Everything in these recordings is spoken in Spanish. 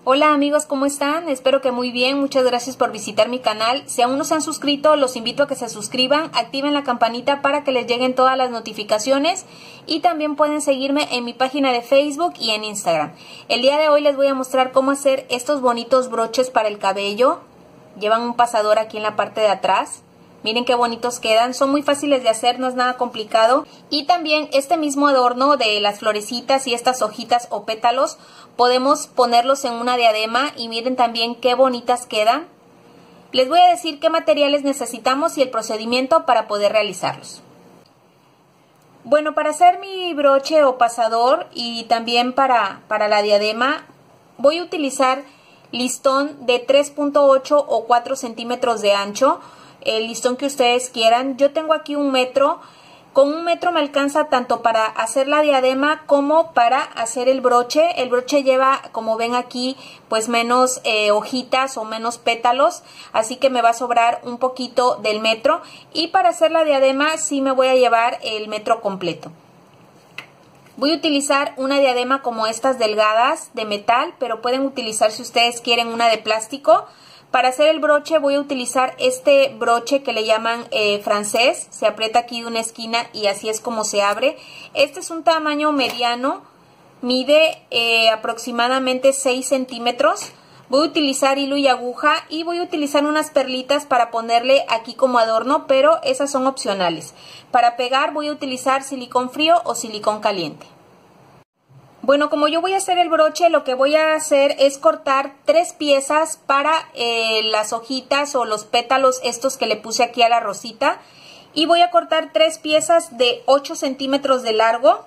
Hola amigos, ¿cómo están? Espero que muy bien, muchas gracias por visitar mi canal. Si aún no se han suscrito, los invito a que se suscriban, activen la campanita para que les lleguen todas las notificaciones y también pueden seguirme en mi página de Facebook y en Instagram. El día de hoy les voy a mostrar cómo hacer estos bonitos broches para el cabello. Llevan un pasador aquí en la parte de atrás. Miren qué bonitos quedan, son muy fáciles de hacer, no es nada complicado. Y también este mismo adorno de las florecitas y estas hojitas o pétalos, podemos ponerlos en una diadema y miren también qué bonitas quedan. Les voy a decir qué materiales necesitamos y el procedimiento para poder realizarlos. Bueno, para hacer mi broche o pasador y también para la diadema, voy a utilizar listón de 3.8 o 4 centímetros de ancho. El listón que ustedes quieran. Yo tengo aquí 1 metro. Con 1 metro me alcanza tanto para hacer la diadema como para hacer el broche. El broche lleva, como ven aquí, pues menos hojitas o menos pétalos, así que me va a sobrar un poquito del metro. Y para hacer la diadema sí me voy a llevar el metro completo. Voy a utilizar una diadema como estas delgadas de metal, pero pueden utilizar si ustedes quieren una de plástico. Para hacer el broche voy a utilizar este broche que le llaman francés. Se aprieta aquí de una esquina y así es como se abre. Este es un tamaño mediano, mide aproximadamente 6 centímetros. Voy a utilizar hilo y aguja y voy a utilizar unas perlitas para ponerle aquí como adorno, pero esas son opcionales. Para pegar voy a utilizar silicón frío o silicón caliente. Bueno, como yo voy a hacer el broche, lo que voy a hacer es cortar 3 piezas para las hojitas o los pétalos estos que le puse aquí a la rosita. Y voy a cortar 3 piezas de 8 centímetros de largo.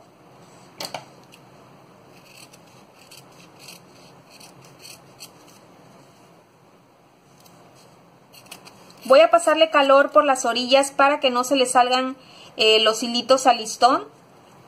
Voy a pasarle calor por las orillas para que no se le salgan los hilitos al listón.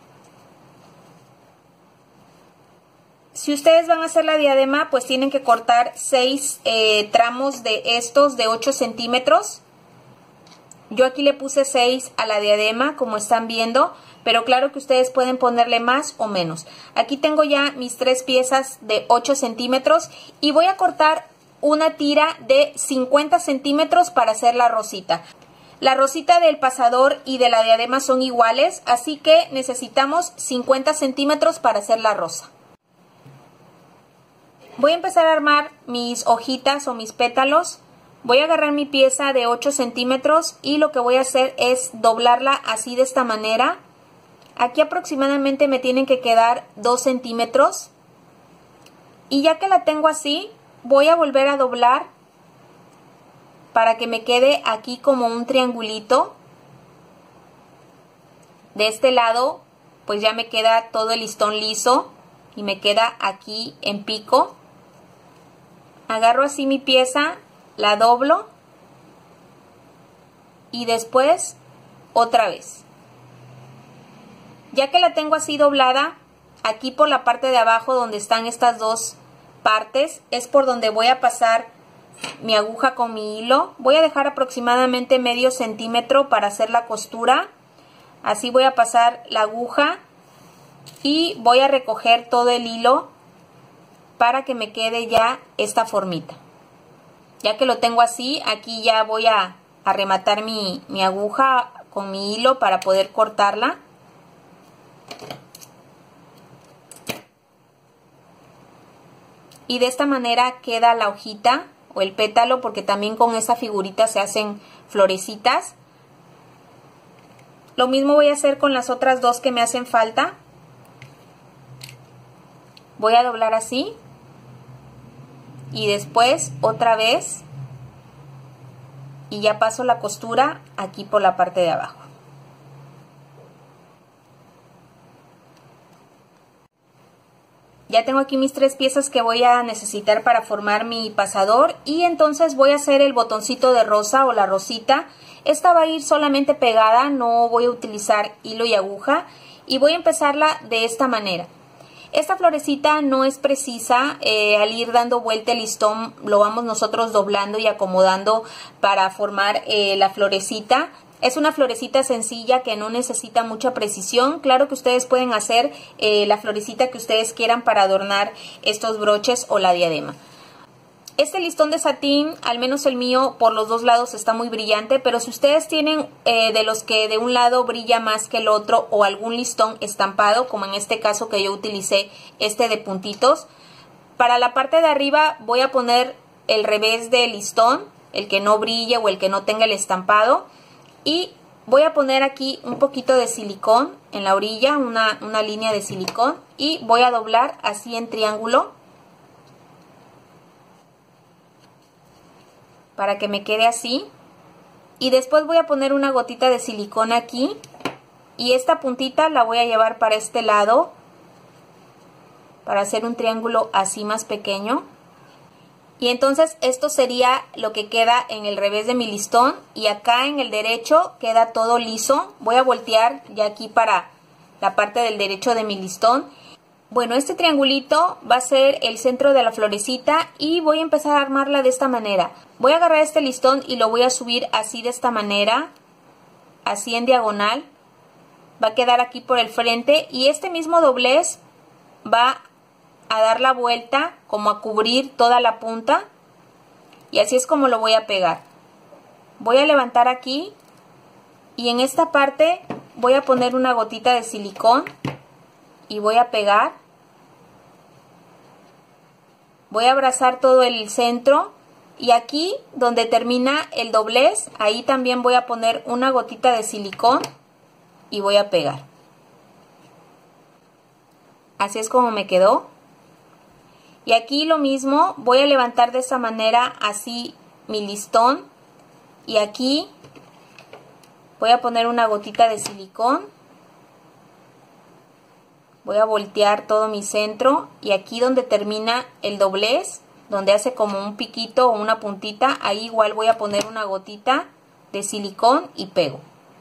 Si ustedes van a hacer la diadema, pues tienen que cortar 6 tramos de estos de 8 centímetros. Yo aquí le puse 6 a la diadema, como están viendo, pero claro que ustedes pueden ponerle más o menos. Aquí tengo ya mis 3 piezas de 8 centímetros y voy a cortar una tira de 50 centímetros para hacer la rosita. La rosita del pasador y de la diadema son iguales, así que necesitamos 50 centímetros para hacer la rosa. Voy a empezar a armar mis hojitas o mis pétalos. Voy a agarrar mi pieza de 8 centímetros y lo que voy a hacer es doblarla así de esta manera. Aquí aproximadamente me tienen que quedar 2 centímetros. Y ya que la tengo así, voy a volver a doblar para que me quede aquí como un triangulito. De este lado, pues ya me queda todo el listón liso y me queda aquí en pico. Agarro así mi pieza, la doblo y después otra vez. Ya que la tengo así doblada, aquí por la parte de abajo donde están estas dos partes, es por donde voy a pasar mi aguja con mi hilo. Voy a dejar aproximadamente medio centímetro para hacer la costura. Así voy a pasar la aguja y voy a recoger todo el hilo para que me quede ya esta formita. Ya que lo tengo así, aquí ya voy a rematar mi aguja con mi hilo para poder cortarla. Y de esta manera queda la hojita o el pétalo, porque también con esa figurita se hacen florecitas. Lo mismo voy a hacer con las otras dos que me hacen falta. Voy a doblar así. Y después otra vez y ya paso la costura aquí por la parte de abajo. Ya tengo aquí mis 3 piezas que voy a necesitar para formar mi pasador y entonces voy a hacer el botoncito de rosa o la rosita. Esta va a ir solamente pegada, no voy a utilizar hilo y aguja y voy a empezarla de esta manera. Esta florecita no es precisa, al ir dando vuelta el listón lo vamos nosotros doblando y acomodando para formar la florecita. Es una florecita sencilla que no necesita mucha precisión. Claro que ustedes pueden hacer la florecita que ustedes quieran para adornar estos broches o la diadema. Este listón de satín, al menos el mío, por los dos lados está muy brillante, pero si ustedes tienen de los que de un lado brilla más que el otro o algún listón estampado, como en este caso que yo utilicé este de puntitos, para la parte de arriba voy a poner el revés del listón, el que no brille o el que no tenga el estampado, y voy a poner aquí un poquito de silicón en la orilla, una línea de silicón, y voy a doblar así en triángulo para que me quede así. Y después voy a poner una gotita de silicón aquí y esta puntita la voy a llevar para este lado para hacer un triángulo así más pequeño. Y entonces esto sería lo que queda en el revés de mi listón, y acá en el derecho queda todo liso. Voy a voltear ya aquí para la parte del derecho de mi listón. Bueno, este triangulito va a ser el centro de la florecita y voy a empezar a armarla de esta manera. Voy a agarrar este listón y lo voy a subir así de esta manera, así en diagonal. Va a quedar aquí por el frente y este mismo doblez va a dar la vuelta como a cubrir toda la punta, y así es como lo voy a pegar. Voy a levantar aquí y en esta parte voy a poner una gotita de silicón y voy a pegar. Voy a abrazar todo el centro y aquí donde termina el doblez, ahí también voy a poner una gotita de silicón y voy a pegar. Así es como me quedó. Y aquí lo mismo, voy a levantar de esta manera así mi listón y aquí voy a poner una gotita de silicón. Voy a voltear todo mi centro y aquí donde termina el doblez, donde hace como un piquito o una puntita, ahí igual voy a poner una gotita de silicón y pego.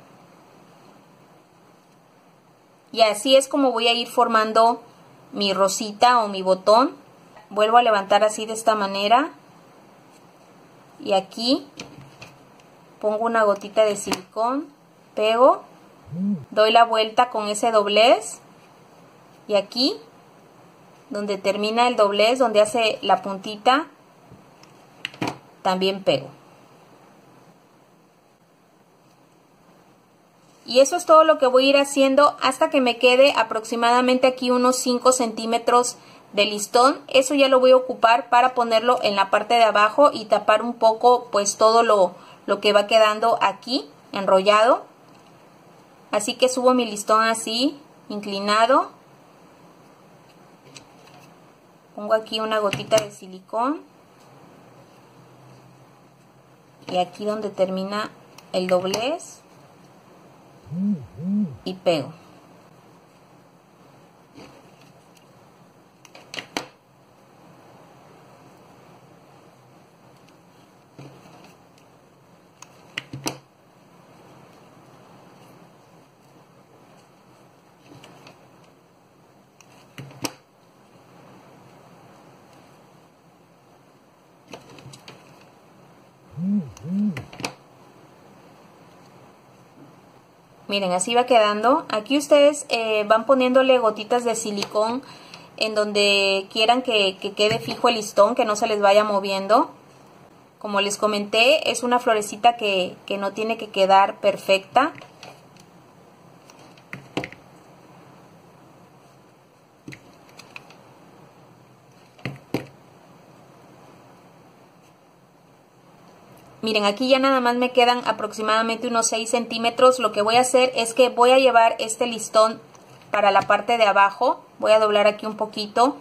Y así es como voy a ir formando mi rosita o mi botón. Vuelvo a levantar así de esta manera y aquí pongo una gotita de silicón, pego, doy la vuelta con ese doblez y aquí donde termina el doblez, donde hace la puntita, también pego. Y eso es todo lo que voy a ir haciendo hasta que me quede aproximadamente aquí unos 5 centímetros de listón. Eso ya lo voy a ocupar para ponerlo en la parte de abajo y tapar un poco pues todo lo que va quedando aquí enrollado. Así que subo mi listón así, inclinado. Pongo aquí una gotita de silicón. Y aquí donde termina el doblez. Y pego. Miren, así va quedando. Aquí ustedes van poniéndole gotitas de silicón en donde quieran que quede fijo el listón, que no se les vaya moviendo. Como les comenté, es una florecita que no tiene que quedar perfecta. Miren, aquí ya nada más me quedan aproximadamente unos 6 centímetros. Lo que voy a hacer es que voy a llevar este listón para la parte de abajo. Voy a doblar aquí un poquito.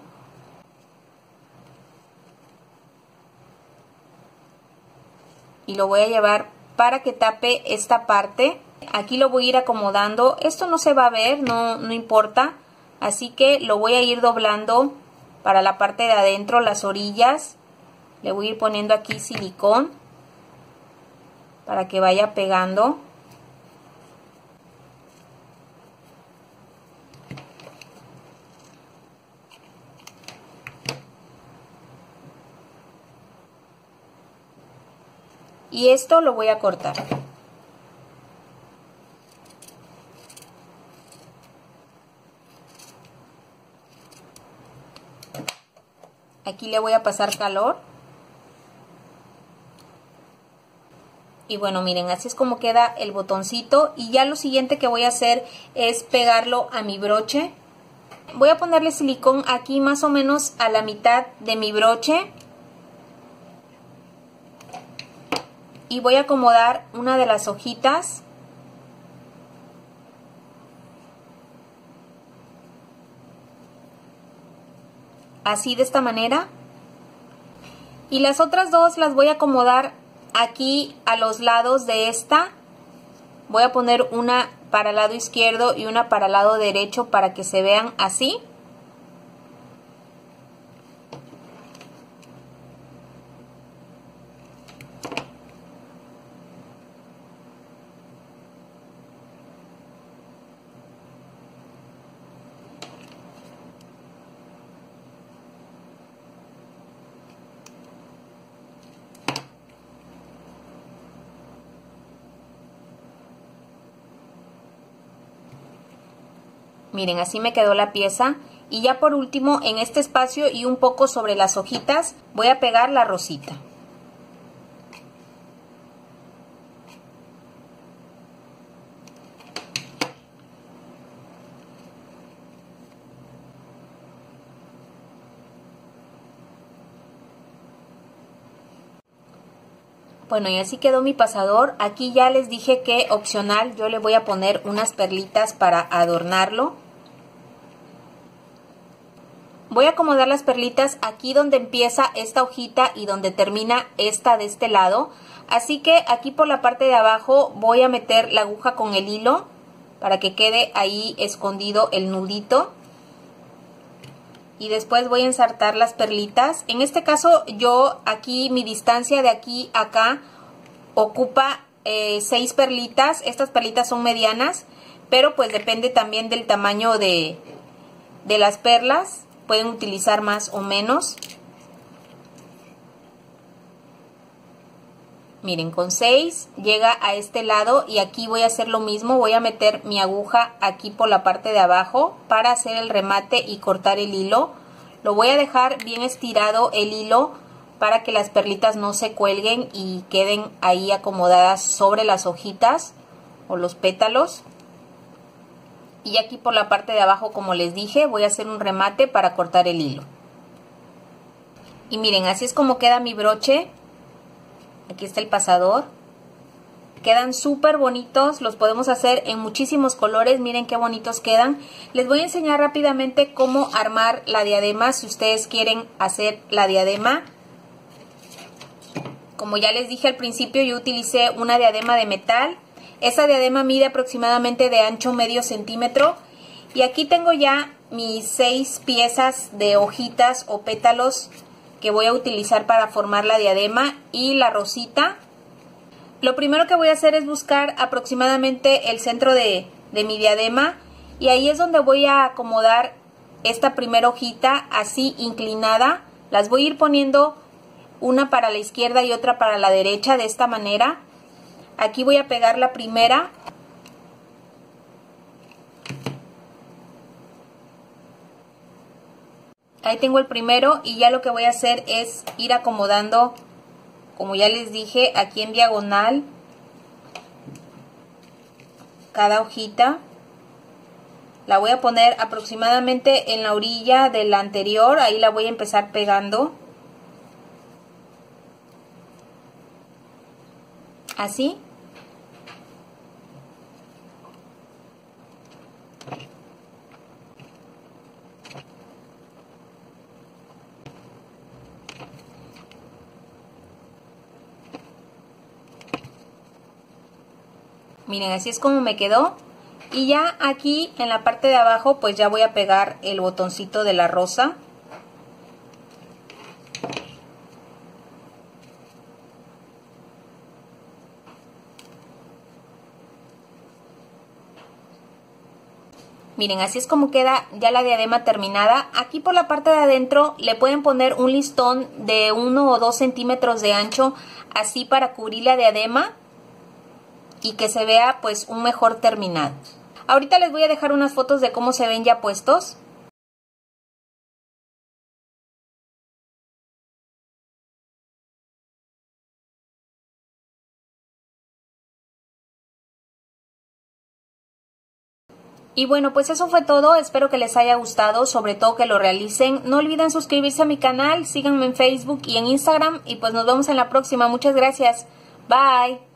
Y lo voy a llevar para que tape esta parte. Aquí lo voy a ir acomodando. Esto no se va a ver, no importa. Así que lo voy a ir doblando para la parte de adentro, las orillas. Le voy a ir poniendo aquí silicón para que vaya pegando. Y esto lo voy a cortar. aquí le voy a pasar calor. Y bueno, miren, así es como queda el botoncito. Y ya lo siguiente que voy a hacer es pegarlo a mi broche. Voy a ponerle silicón aquí más o menos a la mitad de mi broche. Y voy a acomodar una de las hojitas. Así, de esta manera. Y las otras dos las voy a acomodar aquí a los lados de esta. Voy a poner una para el lado izquierdo y una para el lado derecho para que se vean así. Miren, así me quedó la pieza. Y ya por último, en este espacio y un poco sobre las hojitas, voy a pegar la rosita. Bueno, y así quedó mi pasador. Aquí ya les dije que opcional yo le voy a poner unas perlitas para adornarlo. Voy a acomodar las perlitas aquí donde empieza esta hojita y donde termina esta de este lado. Así que aquí por la parte de abajo voy a meter la aguja con el hilo para que quede ahí escondido el nudito. Y después voy a ensartar las perlitas. En este caso yo aquí, mi distancia de aquí a acá ocupa 6 perlitas. Estas perlitas son medianas, pero pues depende también del tamaño de las perlas. Pueden utilizar más o menos. Miren, con 6 llega a este lado y aquí voy a hacer lo mismo. Voy a meter mi aguja aquí por la parte de abajo para hacer el remate y cortar el hilo. Lo voy a dejar bien estirado el hilo para que las perlitas no se cuelguen y queden ahí acomodadas sobre las hojitas o los pétalos. Y aquí por la parte de abajo, como les dije, voy a hacer un remate para cortar el hilo. Y miren, así es como queda mi broche. Aquí está el pasador. Quedan súper bonitos, los podemos hacer en muchísimos colores. Miren qué bonitos quedan. Les voy a enseñar rápidamente cómo armar la diadema si ustedes quieren hacer la diadema. Como ya les dije al principio, yo utilicé una diadema de metal. Esa diadema mide aproximadamente de ancho medio centímetro. Y aquí tengo ya mis 6 piezas de hojitas o pétalos que voy a utilizar para formar la diadema y la rosita. Lo primero que voy a hacer es buscar aproximadamente el centro de mi diadema. Y ahí es donde voy a acomodar esta primera hojita así inclinada. Las voy a ir poniendo una para la izquierda y otra para la derecha de esta manera. Aquí voy a pegar la primera. Ahí tengo el primero y ya lo que voy a hacer es ir acomodando, como ya les dije, aquí en diagonal cada hojita. La voy a poner aproximadamente en la orilla de la anterior, ahí la voy a empezar pegando. Así. Miren, así es como me quedó. Y ya aquí en la parte de abajo pues ya voy a pegar el botoncito de la rosa. Miren, así es como queda ya la diadema terminada. Aquí por la parte de adentro le pueden poner un listón de 1 o 2 centímetros de ancho, así para cubrir la diadema y que se vea pues un mejor terminado. Ahorita les voy a dejar unas fotos de cómo se ven ya puestos. Y bueno, pues eso fue todo, espero que les haya gustado, sobre todo que lo realicen. No olviden suscribirse a mi canal, síganme en Facebook y en Instagram y pues nos vemos en la próxima. Muchas gracias. Bye.